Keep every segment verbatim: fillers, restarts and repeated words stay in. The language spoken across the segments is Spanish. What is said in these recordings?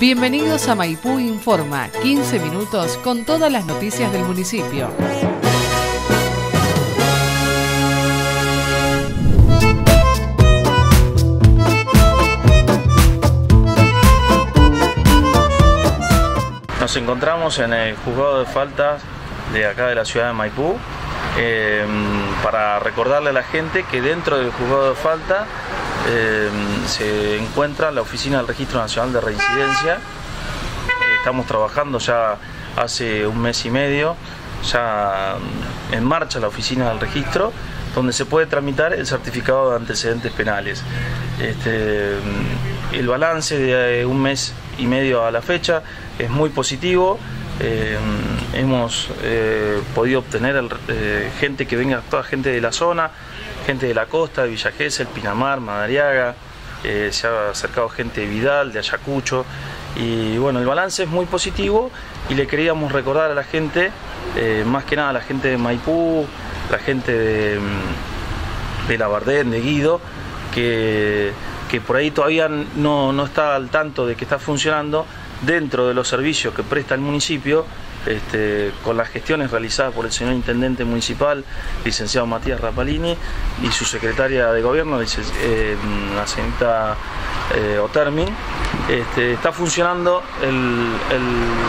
Bienvenidos a Maipú Informa, quince minutos con todas las noticias del municipio. Nos encontramos en el juzgado de faltas de acá de la ciudad de Maipú eh, para recordarle a la gente que dentro del juzgado de falta eh, se encuentra la oficina del Registro Nacional de Reincidencia. Eh, estamos trabajando ya hace un mes y medio, ya en marcha la oficina del registro, donde se puede tramitar el certificado de antecedentes penales. Este, el balance de un mes y medio a la fecha es muy positivo. Eh, hemos eh, podido obtener el, eh, gente que venga, toda gente de la zona, gente de la costa, de Villa Gesell, Pinamar, Madariaga, eh, se ha acercado gente de Vidal, de Ayacucho, y bueno, el balance es muy positivo y le queríamos recordar a la gente, eh, más que nada a la gente de Maipú, la gente de, de Labardén, de Guido, que, que por ahí todavía no, no está al tanto de que está funcionando dentro de los servicios que presta el municipio, este, con las gestiones realizadas por el señor Intendente Municipal, licenciado Matías Rapalini, y su secretaria de Gobierno, eh, la señorita eh, Otermin. Este, está funcionando el, el,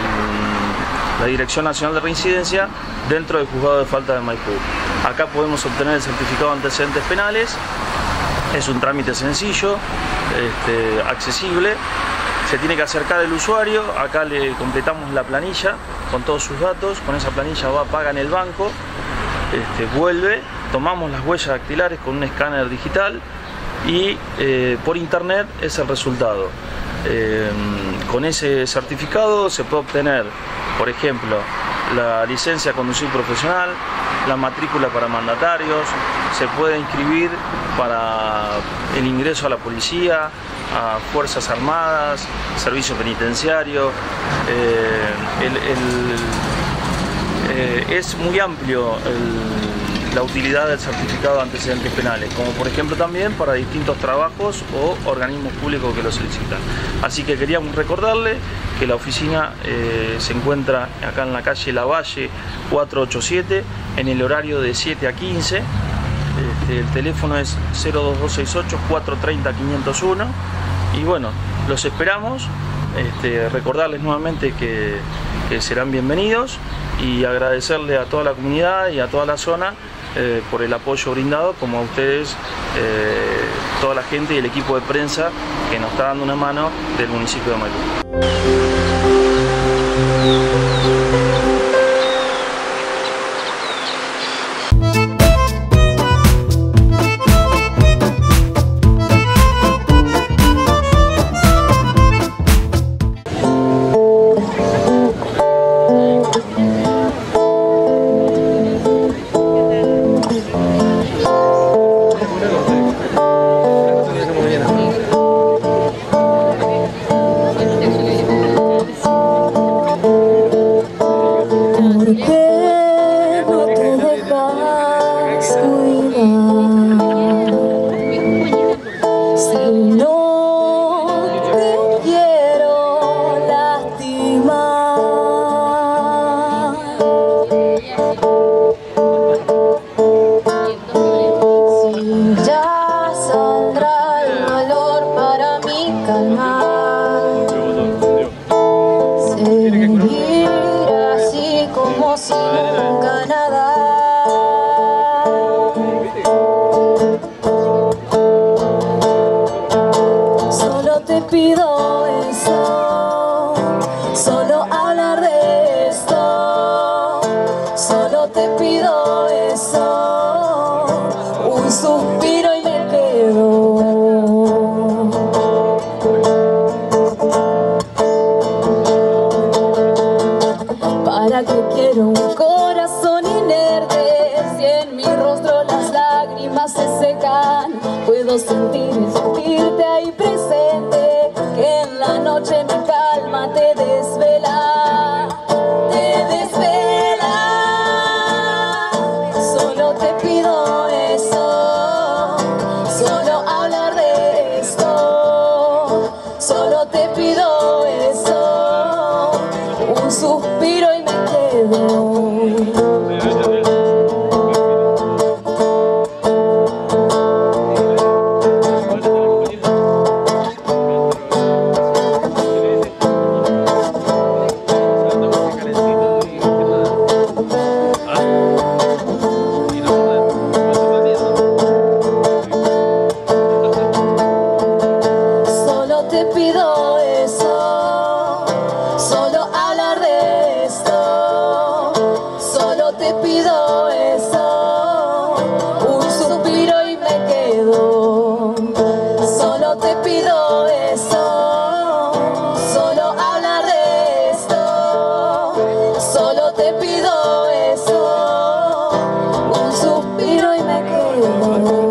la Dirección Nacional de Reincidencia dentro del juzgado de falta de Maipú. Acá podemos obtener el certificado de antecedentes penales, es un trámite sencillo, este, accesible. Se tiene que acercar el usuario, acá le completamos la planilla con todos sus datos, con esa planilla va, paga en el banco, este, vuelve, tomamos las huellas dactilares con un escáner digital y eh, por internet es el resultado. Eh, con ese certificado se puede obtener, por ejemplo, la licencia de conducir profesional, la matrícula para mandatarios, se puede inscribir para el ingreso a la policía, a Fuerzas Armadas, servicio penitenciario. Eh, el, el, eh, es muy amplio el, la utilidad del certificado de antecedentes penales, como por ejemplo también para distintos trabajos o organismos públicos que lo solicitan. Así que queríamos recordarle que la oficina eh, se encuentra acá en la calle Lavalle cuatrocientos ochenta y siete, en el horario de siete a quince. Este, el teléfono es cero dos dos seis ocho, cuatro tres cero, cinco cero uno y bueno, los esperamos. Este, recordarles nuevamente que, que serán bienvenidos y agradecerle a toda la comunidad y a toda la zona eh, por el apoyo brindado, como a ustedes, eh, toda la gente y el equipo de prensa que nos está dando una mano del municipio de Maipú. Solo te pido eso. pido eso, solo hablar de esto, solo te pido eso, un suspiro y me quedo, solo te pido eso, solo hablar de esto, solo te pido eso, un suspiro y me quedo.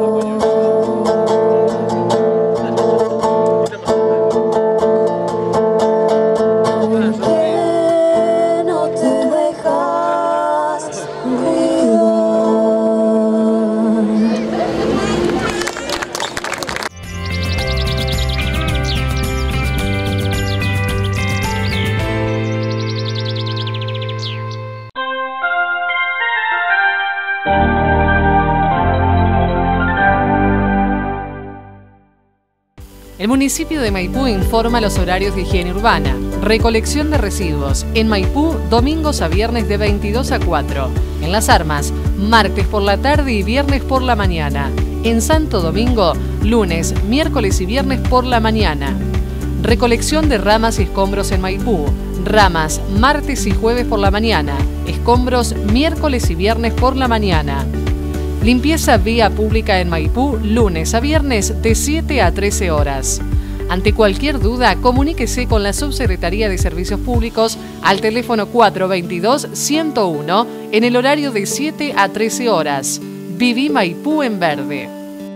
El municipio de Maipú informa los horarios de higiene urbana. Recolección de residuos. En Maipú, domingos a viernes de veintidós a cuatro. En Las Armas, martes por la tarde y viernes por la mañana. En Santo Domingo, lunes, miércoles y viernes por la mañana. Recolección de ramas y escombros en Maipú. Ramas, martes y jueves por la mañana. Escombros, miércoles y viernes por la mañana. Limpieza vía pública en Maipú, lunes a viernes de siete a trece horas. Ante cualquier duda, comuníquese con la Subsecretaría de Servicios Públicos al teléfono cuatro veintidós, ciento uno en el horario de siete a trece horas. Viví Maipú en verde.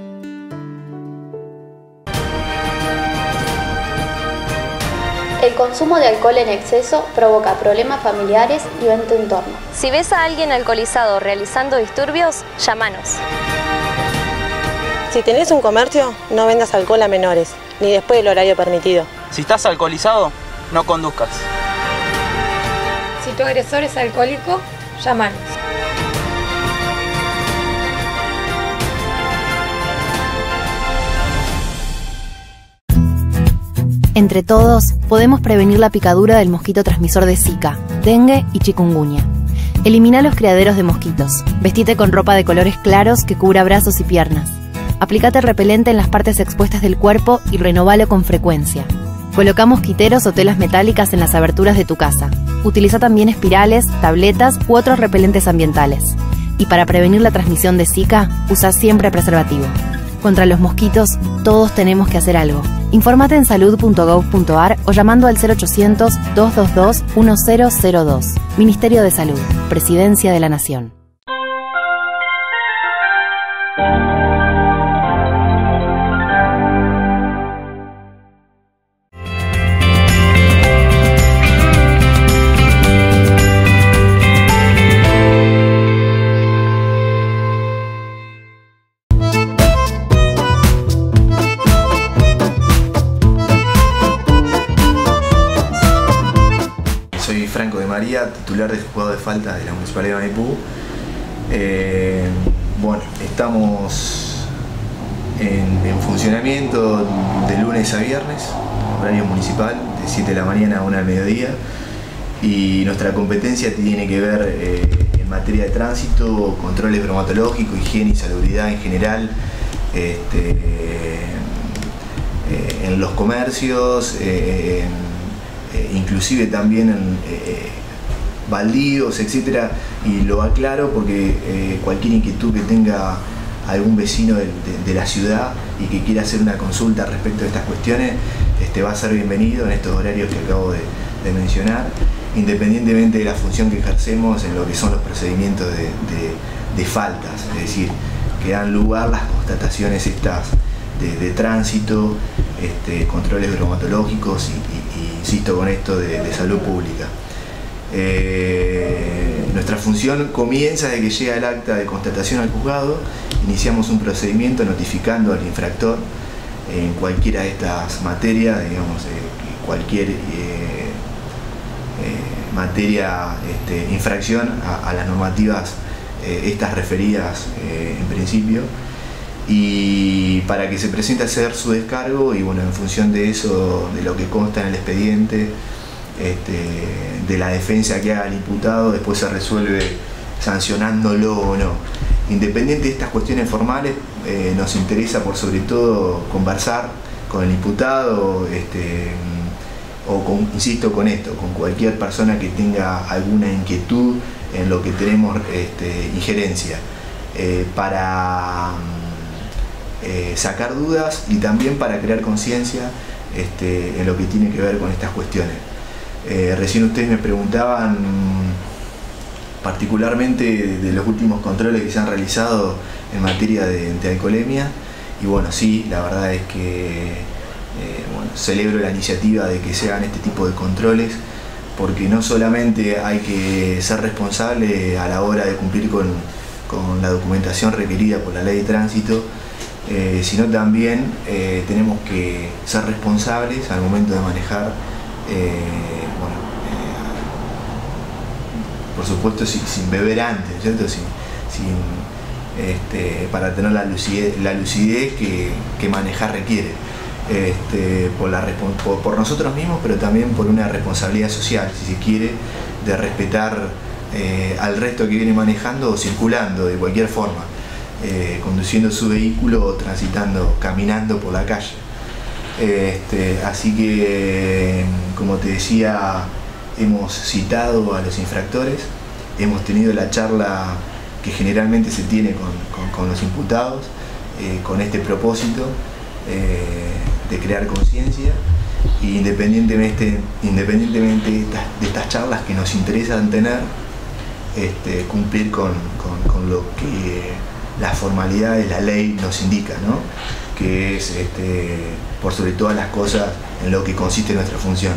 El consumo de alcohol en exceso provoca problemas familiares y en tu entorno. Si ves a alguien alcoholizado realizando disturbios, llámanos. Si tenés un comercio, no vendas alcohol a menores, ni después del horario permitido. Si estás alcoholizado, no conduzcas. Si tu agresor es alcohólico, llámanos. Entre todos, podemos prevenir la picadura del mosquito transmisor de Zika, dengue y chikungunya. Elimina los criaderos de mosquitos. Vestite con ropa de colores claros que cubra brazos y piernas. Aplicate repelente en las partes expuestas del cuerpo y renovalo con frecuencia. Coloca mosquiteros o telas metálicas en las aberturas de tu casa. Utiliza también espirales, tabletas u otros repelentes ambientales. Y para prevenir la transmisión de Zika, usa siempre preservativo. Contra los mosquitos, todos tenemos que hacer algo. Infórmate en salud punto gov punto ar o llamando al cero ochocientos, dos dos dos, uno cero cero dos. Ministerio de Salud, Presidencia de la Nación. Soy Franco de María, titular del juzgado de falta de la Municipalidad de Maipú. Eh, bueno, estamos en, en funcionamiento de lunes a viernes, horario municipal, de siete de la mañana a una del mediodía, y nuestra competencia tiene que ver eh, en materia de tránsito, controles bromatológicos, higiene y salubridad en general, este, eh, en los comercios, eh, Eh, inclusive también en eh, baldíos, etcétera, y lo aclaro porque eh, cualquier inquietud que tenga algún vecino de, de, de la ciudad y que quiera hacer una consulta respecto de estas cuestiones, este, va a ser bienvenido en estos horarios que acabo de, de mencionar, independientemente de la función que ejercemos en lo que son los procedimientos de, de, de faltas, es decir, que dan lugar las constataciones estas de, de tránsito, este, controles bromatológicos y, y insisto con esto de, de salud pública. Eh, nuestra función comienza desde que llega el acta de constatación al juzgado, iniciamos un procedimiento notificando al infractor en cualquiera de estas materias, digamos, eh, cualquier eh, eh, materia, este, infracción a, a las normativas eh, estas referidas eh, en principio, y para que se presente a hacer su descargo, y bueno, en función de eso, de lo que consta en el expediente, este, de la defensa que haga el imputado, después se resuelve sancionándolo o no. Independiente de estas cuestiones formales, eh, nos interesa por sobre todo conversar con el imputado, este, o con, insisto con esto, con cualquier persona que tenga alguna inquietud en lo que tenemos este, injerencia, eh, para eh, sacar dudas y también para crear conciencia este, en lo que tiene que ver con estas cuestiones. Eh, recién ustedes me preguntaban particularmente de, de los últimos controles que se han realizado en materia de, de alcoholemia, y bueno, sí, la verdad es que eh, bueno, celebro la iniciativa de que se hagan este tipo de controles, porque no solamente hay que ser responsable a la hora de cumplir con, con la documentación requerida por la ley de tránsito, eh, sino también eh, tenemos que ser responsables al momento de manejar, eh, bueno, eh, por supuesto sin, sin beber antes, ¿cierto? Sin, sin, este, para tener la lucidez, la lucidez que, que manejar requiere. Este, por, la, por, por nosotros mismos, pero también por una responsabilidad social, si se quiere, de respetar eh, al resto que viene manejando o circulando de cualquier forma, eh, conduciendo su vehículo o transitando, caminando por la calle. Este, así que, como te decía, hemos citado a los infractores, hemos tenido la charla que generalmente se tiene con, con, con los imputados, eh, con este propósito, eh, de crear conciencia, y independientemente, independientemente de, estas, de estas charlas que nos interesan tener, este, cumplir con, con, con lo que las formalidades, la ley nos indica, ¿no? Que es, este, por sobre todas las cosas, en lo que consiste nuestra función.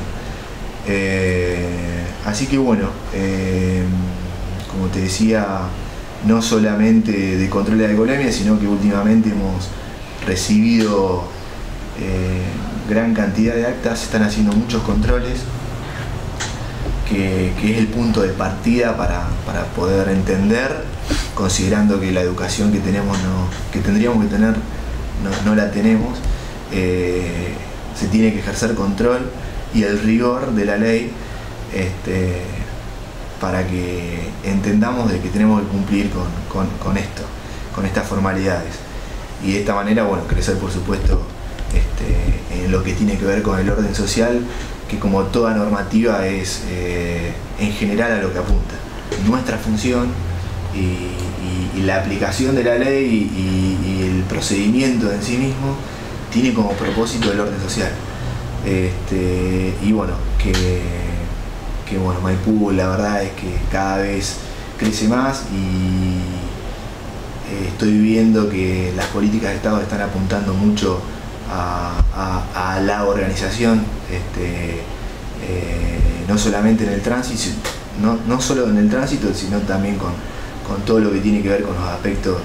Eh, así que bueno, eh, como te decía, no solamente de control de alcoholemia, sino que últimamente hemos recibido eh, gran cantidad de actas, se están haciendo muchos controles, que, que es el punto de partida para, para poder entender, considerando que la educación que tenemos no, que tendríamos que tener no, no la tenemos, eh, se tiene que ejercer control y el rigor de la ley, este, para que entendamos de que tenemos que cumplir con, con, con esto, con estas formalidades. Y de esta manera, bueno, crecer por supuesto este, en lo que tiene que ver con el orden social, que como toda normativa es eh, en general a lo que apunta. Nuestra función y, y, y la aplicación de la ley y, y el procedimiento en sí mismo tiene como propósito el orden social. Este, y bueno, que, que bueno, Maipú la verdad es que cada vez crece más y estoy viendo que las políticas de Estado están apuntando mucho a, a, a la organización, este, eh, no solamente en el tránsito, no, no solo en el tránsito, sino también con, con todo lo que tiene que ver con los aspectos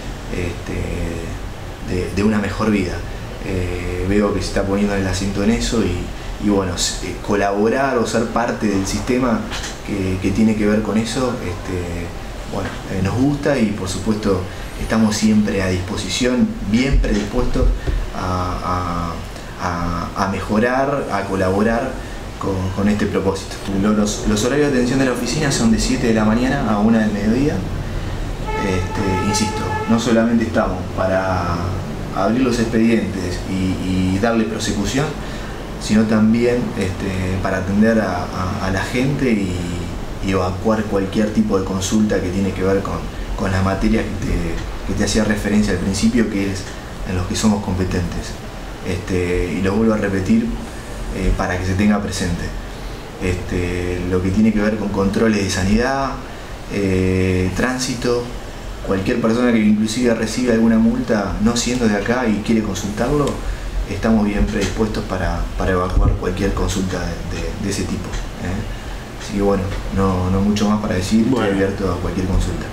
este, de, de una mejor vida. Eh, veo que se está poniendo el acento en eso y, y bueno, eh, colaborar o ser parte del sistema que, que tiene que ver con eso, este, bueno, eh, nos gusta y por supuesto estamos siempre a disposición, bien predispuestos a, a, a, a mejorar, a colaborar con, con este propósito. Los, los horarios de atención de la oficina son de siete de la mañana a una del mediodía. Este, insisto, no solamente estamos para abrir los expedientes y, y darle prosecución, sino también este, para atender a, a, a la gente y y evacuar cualquier tipo de consulta que tiene que ver con, con las materias que te, que te hacía referencia al principio, que es en los que somos competentes. Este, y lo vuelvo a repetir eh, para que se tenga presente. Este, lo que tiene que ver con controles de sanidad, eh, tránsito, cualquier persona que inclusive recibe alguna multa no siendo de acá y quiere consultarlo, estamos bien predispuestos para, para evacuar cualquier consulta de, de, de ese tipo, ¿eh? Así que bueno, no, no mucho más para decir, bueno. Estoy abierto a cualquier consulta.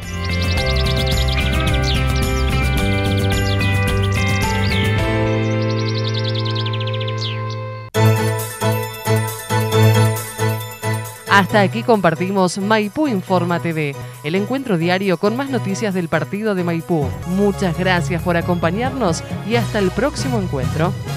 Hasta aquí compartimos Maipú Informa T V, el encuentro diario con más noticias del partido de Maipú. Muchas gracias por acompañarnos y hasta el próximo encuentro.